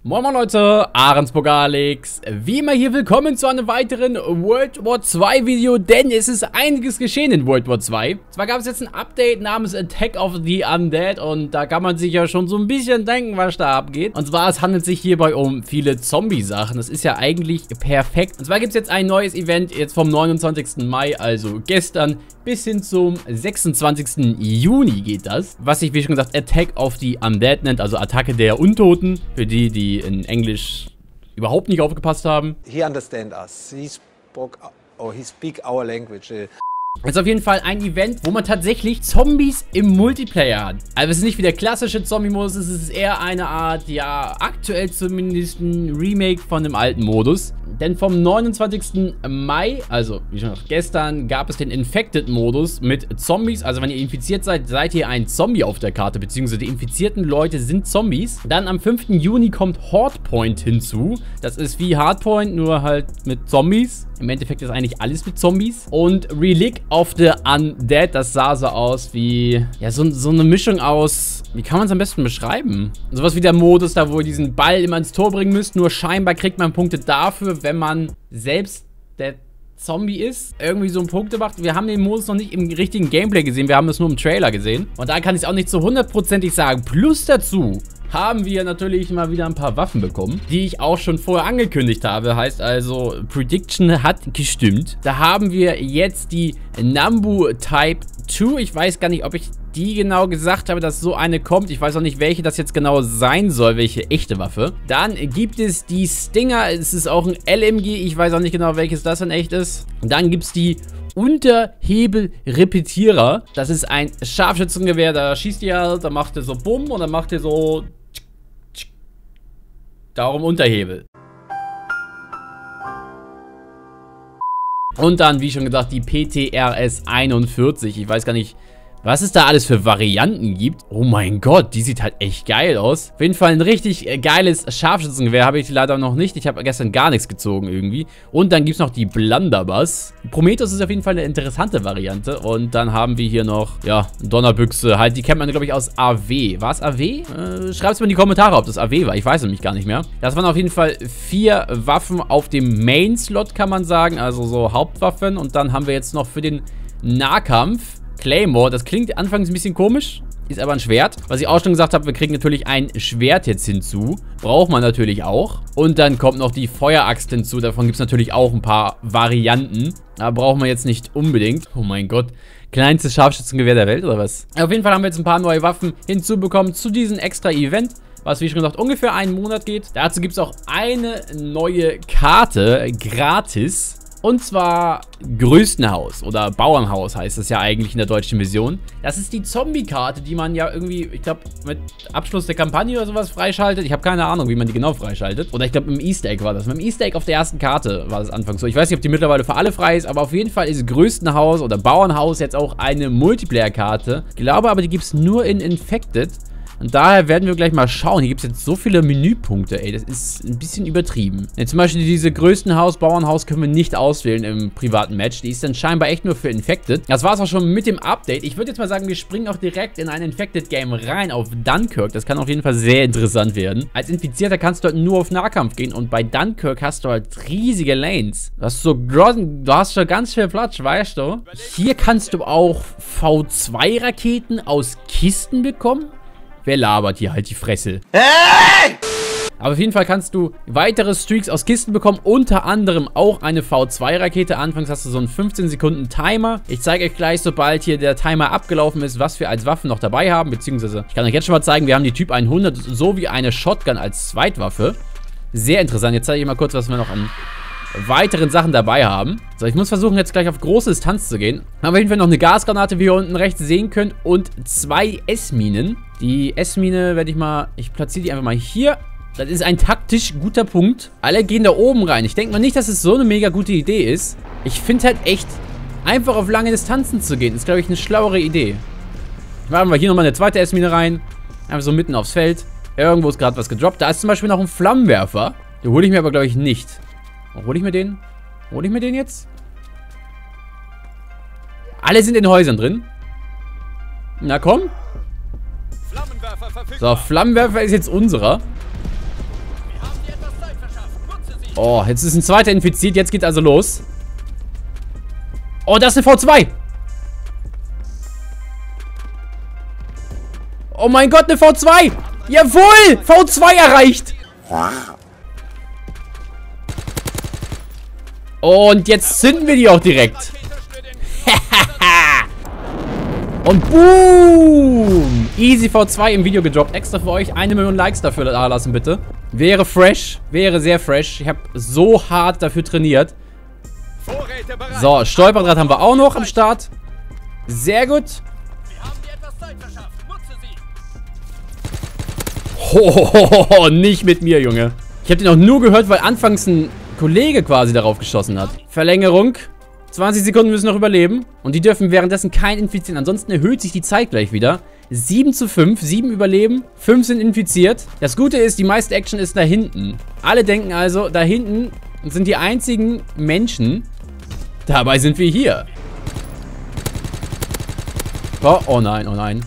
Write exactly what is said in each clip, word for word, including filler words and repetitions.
Moin moin Leute, Ahrensburg Alex. Wie immer hier willkommen zu einem weiteren World War zwei Video, denn es ist einiges geschehen in World War zwei. Zwar gab es jetzt ein Update namens Attack of the Undead und da kann man sich ja schon so ein bisschen denken, was da abgeht. Und zwar, es handelt sich hierbei um viele Zombie-Sachen. Das ist ja eigentlich perfekt. Und zwar gibt es jetzt ein neues Event, jetzt vom neunundzwanzigsten Mai, also gestern, bis hin zum sechsundzwanzigsten Juni geht das. Was sich, wie schon gesagt, Attack of the Undead nennt, also Attacke der Untoten, für die, die in Englisch überhaupt nicht aufgepasst haben. He understand us. He spoke, or he speak our language. Das ist auf jeden Fall ein Event, wo man tatsächlich Zombies im Multiplayer hat. Also es ist nicht wie der klassische Zombie-Modus, es ist eher eine Art, ja, aktuell zumindest ein Remake von dem alten Modus. Denn vom neunundzwanzigsten Mai, also wie schon gesagt, gestern, gab es den Infected-Modus mit Zombies. Also wenn ihr infiziert seid, seid ihr ein Zombie auf der Karte, beziehungsweise die infizierten Leute sind Zombies. Dann am fünften Juni kommt Hardpoint hinzu. Das ist wie Hardpoint, nur halt mit Zombies. Im Endeffekt ist eigentlich alles mit Zombies. Und Relic of the Undead, das sah so aus wie, ja, so, so eine Mischung aus, wie kann man es am besten beschreiben? Sowas wie der Modus da, wo ihr diesen Ball immer ins Tor bringen müsst, nur scheinbar kriegt man Punkte dafür, wenn man selbst der Zombie ist, irgendwie so einen Punkte macht. Wir haben den Modus noch nicht im richtigen Gameplay gesehen, wir haben das nur im Trailer gesehen. Und da kann ich es auch nicht so hundertprozentig sagen. Plus dazu haben wir natürlich mal wieder ein paar Waffen bekommen, die ich auch schon vorher angekündigt habe. Heißt also, Prediction hat gestimmt. Da haben wir jetzt die Nambu Type zwei. Ich weiß gar nicht, ob ich die genau gesagt habe, dass so eine kommt. Ich weiß auch nicht, welche das jetzt genau sein soll, welche echte Waffe. Dann gibt es die Stinger. Es ist auch ein L M G. Ich weiß auch nicht genau, welches das in echt ist. Und dann gibt es die Unterhebel-Repetierer. Das ist ein Scharfschützengewehr. Da schießt ihr halt, da macht ihr so Bumm und dann macht ihr so darum Unterhebel. Und dann, wie schon gesagt, die P T R S einundvierzig. Ich weiß gar nicht, was es da alles für Varianten gibt. Oh mein Gott, die sieht halt echt geil aus. Auf jeden Fall ein richtig äh, geiles Scharfschützengewehr. Habe ich leider noch nicht. Ich habe gestern gar nichts gezogen irgendwie. Und dann gibt es noch die Blunderbuss. Prometheus ist auf jeden Fall eine interessante Variante. Und dann haben wir hier noch, ja, Donnerbüchse. Halt, die kennt man, glaube ich, aus A W. War es A W? Äh, Schreibt es mal in die Kommentare, ob das A W war. Ich weiß nämlich gar nicht mehr. Das waren auf jeden Fall vier Waffen auf dem Main-Slot, kann man sagen. Also so Hauptwaffen. Und dann haben wir jetzt noch für den Nahkampf Claymore. Das klingt anfangs ein bisschen komisch, ist aber ein Schwert. Was ich auch schon gesagt habe, wir kriegen natürlich ein Schwert jetzt hinzu. Braucht man natürlich auch. Und dann kommt noch die Feueraxt hinzu. Davon gibt es natürlich auch ein paar Varianten. Aber brauchen wir jetzt nicht unbedingt. Oh mein Gott. Kleinstes Scharfschützengewehr der Welt, oder was? Auf jeden Fall haben wir jetzt ein paar neue Waffen hinzubekommen zu diesem extra Event, was, wie schon gesagt, ungefähr einen Monat geht. Dazu gibt es auch eine neue Karte, gratis. Und zwar Größtenhaus oder Bauernhaus heißt das ja eigentlich in der deutschen Version. Das ist die Zombie-Karte, die man ja irgendwie, ich glaube, mit Abschluss der Kampagne oder sowas freischaltet. Ich habe keine Ahnung, wie man die genau freischaltet. Oder ich glaube, mit dem Easter Egg war das. Mit dem Easter Egg auf der ersten Karte war das anfangs so. Ich weiß nicht, ob die mittlerweile für alle frei ist, aber auf jeden Fall ist Größtenhaus oder Bauernhaus jetzt auch eine Multiplayer-Karte. Ich glaube aber, die gibt es nur in Infected. Und daher werden wir gleich mal schauen. Hier gibt es jetzt so viele Menüpunkte, ey. Das ist ein bisschen übertrieben. Ja, zum Beispiel diese größten Haus, Bauernhaus können wir nicht auswählen im privaten Match. Die ist dann scheinbar echt nur für Infected. Das war es auch schon mit dem Update. Ich würde jetzt mal sagen, wir springen auch direkt in ein Infected-Game rein auf Dunkirk. Das kann auf jeden Fall sehr interessant werden. Als Infizierter kannst du halt nur auf Nahkampf gehen. Und bei Dunkirk hast du halt riesige Lanes. Du hast so du hast schon ganz viel Platz, weißt du? Hier kannst du auch V zwei Raketen aus Kisten bekommen. Wer labert hier halt die Fresse? Hey! Aber auf jeden Fall kannst du weitere Streaks aus Kisten bekommen. Unter anderem auch eine V zwei Rakete. Anfangs hast du so einen fünfzehn Sekunden Timer. Ich zeige euch gleich, sobald hier der Timer abgelaufen ist, was wir als Waffen noch dabei haben. Beziehungsweise, ich kann euch jetzt schon mal zeigen, wir haben die Typ hundert sowie eine Shotgun als Zweitwaffe. Sehr interessant. Jetzt zeige ich mal kurz, was wir noch an weiteren Sachen dabei haben. So, ich muss versuchen, jetzt gleich auf große Distanz zu gehen. Haben wir auf jeden Fall noch eine Gasgranate, wie ihr unten rechts sehen könnt. Und zwei S-Minen. Die S-Mine werde ich mal... Ich platziere die einfach mal hier. Das ist ein taktisch guter Punkt. Alle gehen da oben rein. Ich denke mal nicht, dass es so eine mega gute Idee ist. Ich finde halt echt, einfach auf lange Distanzen zu gehen, ist, glaube ich, eine schlauere Idee. Machen wir hier nochmal eine zweite S-Mine rein. Einfach so mitten aufs Feld. Irgendwo ist gerade was gedroppt. Da ist zum Beispiel noch ein Flammenwerfer. Den hole ich mir aber, glaube ich, nicht. Hole ich mir den? Hole ich mir den jetzt? Alle sind in den Häusern drin. Na komm. So, Flammenwerfer ist jetzt unserer. Oh, jetzt ist ein zweiter infiziert. Jetzt geht's also los. Oh, das ist eine V zwei. Oh mein Gott, eine V zwei. Jawohl, V zwei erreicht. Und jetzt zünden wir die auch direkt. Und boom. Easy V zwei im Video gedroppt. Extra für euch. Eine Million Likes dafür da lassen, bitte. Wäre fresh. Wäre sehr fresh. Ich habe so hart dafür trainiert. So, Stolperdraht haben wir auch noch am Start. Sehr gut. Hohoho, nicht mit mir, Junge. Ich habe den auch nur gehört, weil anfangs ein Kollege quasi darauf geschossen hat. Verlängerung. zwanzig Sekunden müssen noch überleben. Und die dürfen währenddessen keinen infizieren. Ansonsten erhöht sich die Zeit gleich wieder. sieben zu fünf. sieben überleben. fünf sind infiziert. Das Gute ist, die meiste Action ist da hinten. Alle denken also, da hinten sind die einzigen Menschen. Dabei sind wir hier. Oh, oh nein, oh nein.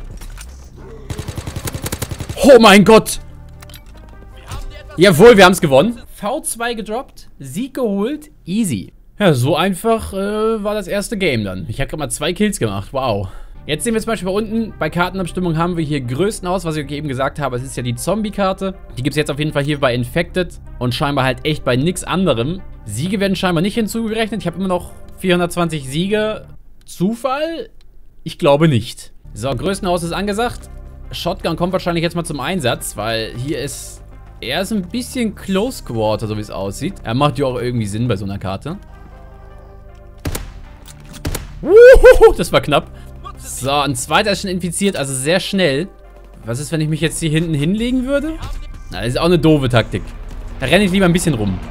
Oh mein Gott. Jawohl, wir haben es gewonnen. V zwei gedroppt. Sieg geholt. Easy. Ja, so einfach äh, war das erste Game dann. Ich habe gerade mal zwei Kills gemacht. Wow. Jetzt sehen wir zum Beispiel bei unten, bei Kartenabstimmung haben wir hier Größtenhaus, was ich euch eben gesagt habe. Es ist ja die Zombie-Karte. Die gibt es jetzt auf jeden Fall hier bei Infected und scheinbar halt echt bei nichts anderem. Siege werden scheinbar nicht hinzugerechnet. Ich habe immer noch vierhundertzwanzig Siege. Zufall? Ich glaube nicht. So, Größtenhaus ist angesagt. Shotgun kommt wahrscheinlich jetzt mal zum Einsatz, weil hier ist eher so ein bisschen Close Quarter, so wie es aussieht. Er macht ja auch irgendwie Sinn bei so einer Karte. Wuhu, das war knapp. So, ein zweiter ist schon infiziert, also sehr schnell. Was ist, wenn ich mich jetzt hier hinten hinlegen würde? Na, das ist auch eine doofe Taktik. Da renne ich lieber ein bisschen rum.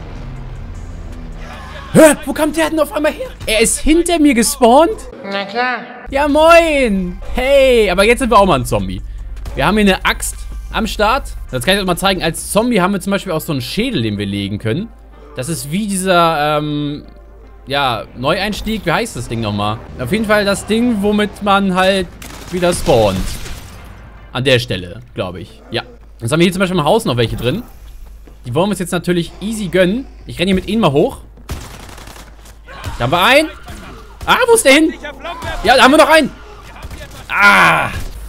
Hä? Wo kam der denn auf einmal her? Er ist hinter mir gespawnt? Na klar. Ja, moin. Hey, aber jetzt sind wir auch mal ein Zombie. Wir haben hier eine Axt am Start. Das kann ich euch mal zeigen. Als Zombie haben wir zum Beispiel auch so einen Schädel, den wir legen können. Das ist wie dieser, ähm... ja, Neueinstieg, wie heißt das Ding nochmal? Auf jeden Fall das Ding, womit man halt wieder spawnt. An der Stelle, glaube ich. Ja. Jetzt haben wir hier zum Beispiel im Haus noch welche drin. Die wollen wir uns jetzt natürlich easy gönnen. Ich renne hier mit ihnen mal hoch. Da haben wir einen. Ah, wo ist der hin? Ja, da haben wir noch einen. Ah.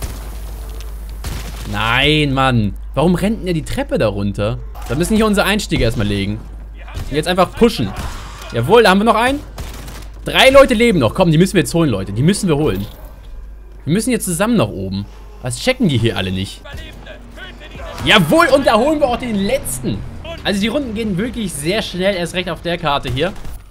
Nein, Mann. Warum rennt denn der die Treppe da runter? Da müssen hier unsere Einstiege erstmal legen. Und jetzt einfach pushen. Jawohl, da haben wir noch einen. Drei Leute leben noch. Komm, die müssen wir jetzt holen, Leute. Die müssen wir holen. Wir müssen jetzt zusammen nach oben. Was checken die hier alle nicht? Jawohl, und da holen wir auch den letzten. Also die Runden gehen wirklich sehr schnell. Erst recht auf der Karte hier.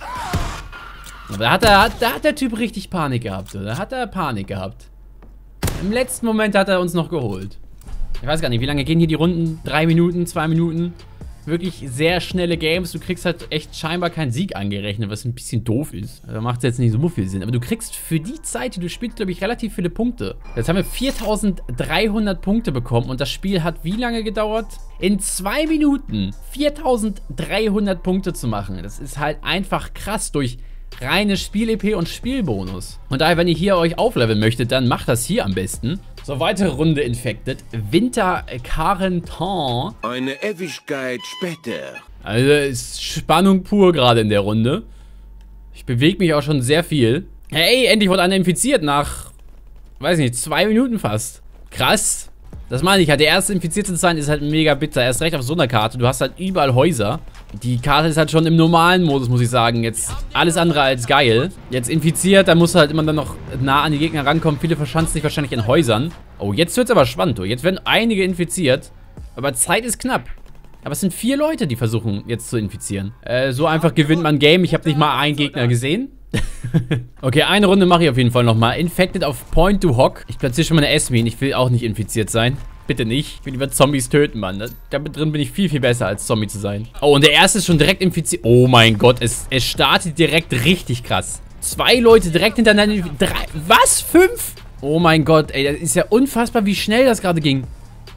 Aber da hat, er, da hat der Typ richtig Panik gehabt. Da hat er Panik gehabt. Im letzten Moment hat er uns noch geholt. Ich weiß gar nicht, wie lange gehen hier die Runden? Drei Minuten, zwei Minuten? Wirklich sehr schnelle Games. Du kriegst halt echt scheinbar keinen Sieg angerechnet, was ein bisschen doof ist. Da macht es jetzt nicht so viel Sinn. Aber du kriegst für die Zeit, die du spielst, glaube ich, relativ viele Punkte. Jetzt haben wir viertausenddreihundert Punkte bekommen und das Spiel hat wie lange gedauert? In zwei Minuten viertausenddreihundert Punkte zu machen. Das ist halt einfach krass durch reine Spiel-E P und Spielbonus. Und daher, wenn ihr hier euch aufleveln möchtet, dann macht das hier am besten. So, weitere Runde Infected. Winter Quarantäne. Eine Ewigkeit später. Also ist Spannung pur gerade in der Runde. Ich bewege mich auch schon sehr viel. Hey, endlich wurde einer infiziert nach, weiß nicht, zwei Minuten fast. Krass. Das meine ich halt. Der erste Infizierte zu sein ist halt mega bitter. Erst recht auf so einer Karte. Du hast halt überall Häuser. Die Karte ist halt schon im normalen Modus, muss ich sagen. Jetzt alles andere als geil. Jetzt infiziert, da musst du halt immer dann noch nah an die Gegner rankommen. Viele verschanzen sich wahrscheinlich in Häusern. Oh, jetzt wird es aber spannend. Jetzt werden einige infiziert. Aber Zeit ist knapp. Aber es sind vier Leute, die versuchen jetzt zu infizieren. Äh, so einfach gewinnt man ein Game. Ich habe nicht mal einen Gegner gesehen. Okay, eine Runde mache ich auf jeden Fall nochmal. Infected auf Point to Hock. Ich platziere schon mal eine Esmin. Ich will auch nicht infiziert sein. Bitte nicht. Ich will lieber Zombies töten, Mann. Da, da drin bin ich viel, viel besser, als Zombie zu sein. Oh, und der erste ist schon direkt infiziert. Oh mein Gott, es, es startet direkt richtig krass. Zwei Leute direkt hintereinander. Drei. Was? Fünf? Oh mein Gott, ey. Das ist ja unfassbar, wie schnell das gerade ging.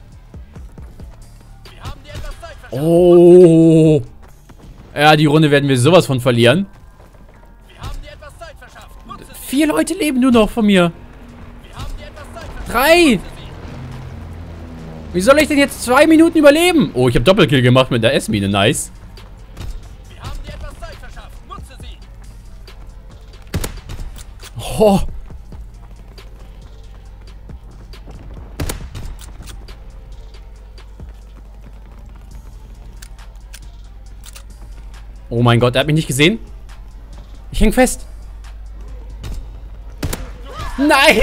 Oh. Ja, die Runde werden wir sowas von verlieren. Vier Leute leben nur noch von mir. Drei. Wie soll ich denn jetzt zwei Minuten überleben? Oh, ich habe Doppelkill gemacht mit der S-Mine. Nice. Oh. Oh mein Gott, er hat mich nicht gesehen. Ich häng fest. Nein!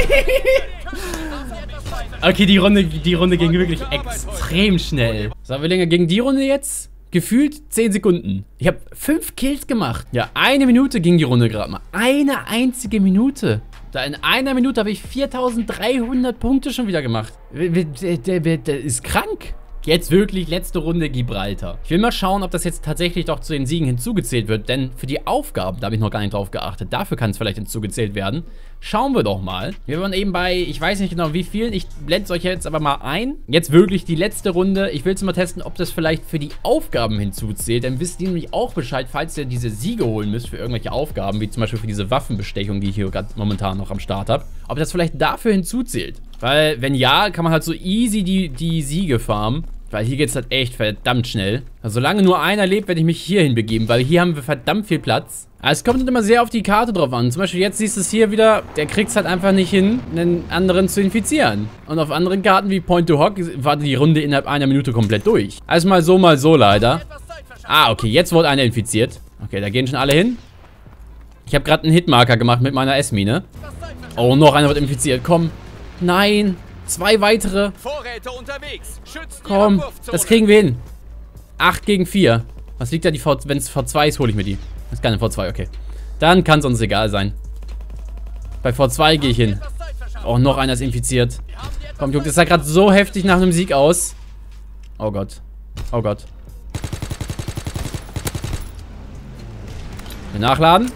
Okay, die Runde, die Runde ging wirklich extrem schnell. So, wie lange ging die Runde jetzt? Gefühlt zehn Sekunden. Ich habe fünf Kills gemacht. Ja, eine Minute ging die Runde gerade mal. Eine einzige Minute. Da in einer Minute habe ich viertausenddreihundert Punkte schon wieder gemacht. Der, der, der, der ist krank. Jetzt wirklich letzte Runde Gibraltar. Ich will mal schauen, ob das jetzt tatsächlich doch zu den Siegen hinzugezählt wird. Denn für die Aufgaben, da habe ich noch gar nicht drauf geachtet. Dafür kann es vielleicht hinzugezählt werden. Schauen wir doch mal. Wir waren eben bei, ich weiß nicht genau wie vielen. Ich blende es euch jetzt aber mal ein. Jetzt wirklich die letzte Runde. Ich will es mal testen, ob das vielleicht für die Aufgaben hinzuzählt. Dann wisst ihr nämlich auch Bescheid, falls ihr diese Siege holen müsst für irgendwelche Aufgaben. Wie zum Beispiel für diese Waffenbestechung, die ich hier gerade momentan noch am Start habe. Ob das vielleicht dafür hinzuzählt. Weil, wenn ja, kann man halt so easy die, die Siege farmen. Weil hier geht es halt echt verdammt schnell. Also solange nur einer lebt, werde ich mich hier hinbegeben, weil hier haben wir verdammt viel Platz. Aber es kommt halt immer sehr auf die Karte drauf an. Zum Beispiel jetzt siehst du es hier wieder, der kriegt es halt einfach nicht hin, einen anderen zu infizieren. Und auf anderen Karten wie Point to Hawk war die Runde innerhalb einer Minute komplett durch. Also mal so, mal so leider. Ah, okay, jetzt wurde einer infiziert. Okay, da gehen schon alle hin. Ich habe gerade einen Hitmarker gemacht mit meiner S-Mine. Oh, noch einer wird infiziert. Komm. Nein. Zwei weitere. Vorräte unterwegs. Komm, das kriegen wir hin. acht gegen vier. Was liegt da? Die V, wenn es V zwei ist, hole ich mir die. Das ist keine V zwei, okay. Dann kann es uns egal sein. Bei V zwei gehe ich hin. Oh, noch einer ist infiziert. Komm, Junge, das sah gerade so heftig nach einem Sieg aus. Oh Gott. Oh Gott. Wir nachladen.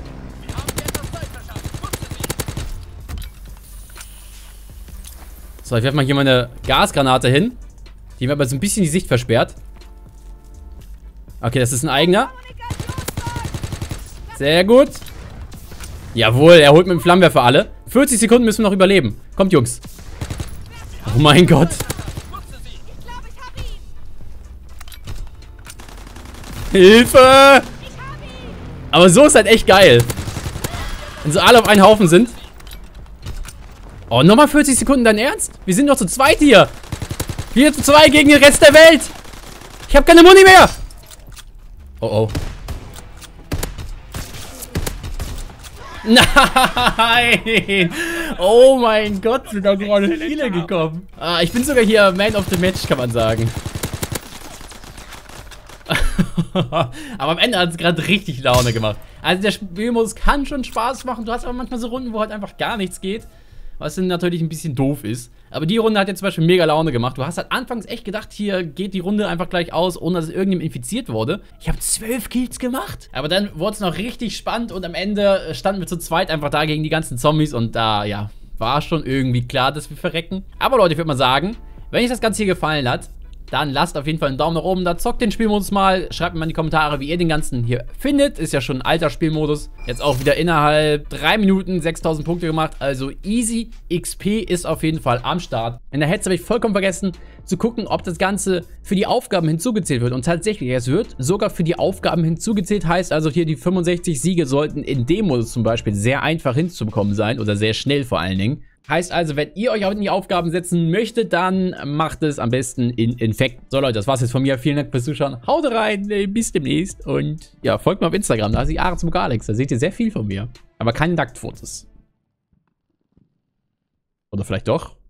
So, ich werfe mal hier meine Gasgranate hin. Die mir aber so ein bisschen die Sicht versperrt. Okay, das ist ein eigener. Sehr gut. Jawohl, er holt mit dem Flammenwerfer alle. vierzig Sekunden müssen wir noch überleben. Kommt, Jungs. Oh mein Gott. Hilfe! Aber so ist halt echt geil. Wenn so alle auf einen Haufen sind. Oh, nochmal vierzig Sekunden, dein Ernst? Wir sind doch zu zweit hier. vier zu zwei gegen den Rest der Welt. Ich habe keine Muni mehr. Oh, oh. Nein. Oh mein Gott, sind da gerade viele gekommen. Ah, ich bin sogar hier Man of the Match, kann man sagen. Aber am Ende hat es gerade richtig Laune gemacht. Also der Spielmodus kann schon Spaß machen. Du hast aber manchmal so Runden, wo halt einfach gar nichts geht. Was dann natürlich ein bisschen doof ist. Aber die Runde hat jetzt zum Beispiel mega Laune gemacht. Du hast halt anfangs echt gedacht, hier geht die Runde einfach gleich aus, ohne dass irgendjemand infiziert wurde. Ich habe zwölf Kills gemacht. Aber dann wurde es noch richtig spannend und am Ende standen wir zu zweit einfach da gegen die ganzen Zombies. Und da, ja, war schon irgendwie klar, dass wir verrecken. Aber Leute, ich würde mal sagen, wenn euch das Ganze hier gefallen hat, dann lasst auf jeden Fall einen Daumen nach oben da, zockt den Spielmodus mal, schreibt mir mal in die Kommentare, wie ihr den ganzen hier findet. Ist ja schon ein alter Spielmodus. Jetzt auch wieder innerhalb drei Minuten sechstausend Punkte gemacht, also easy. X P ist auf jeden Fall am Start. In der Hetze habe ich vollkommen vergessen zu gucken, ob das Ganze für die Aufgaben hinzugezählt wird. Und tatsächlich, es wird sogar für die Aufgaben hinzugezählt, heißt also hier die fünfundsechzig Siege sollten in dem Modus zum Beispiel sehr einfach hinzubekommen sein oder sehr schnell vor allen Dingen. Heißt also, wenn ihr euch auch in die Aufgaben setzen möchtet, dann macht es am besten in Infekt. So Leute, das war's jetzt von mir. Vielen Dank fürs Zuschauen. Haut rein, bis demnächst. Und ja, folgt mir auf Instagram. Da ist die Ahrensmogalex. Da seht ihr sehr viel von mir. Aber keine Nacktfotos. Oder vielleicht doch?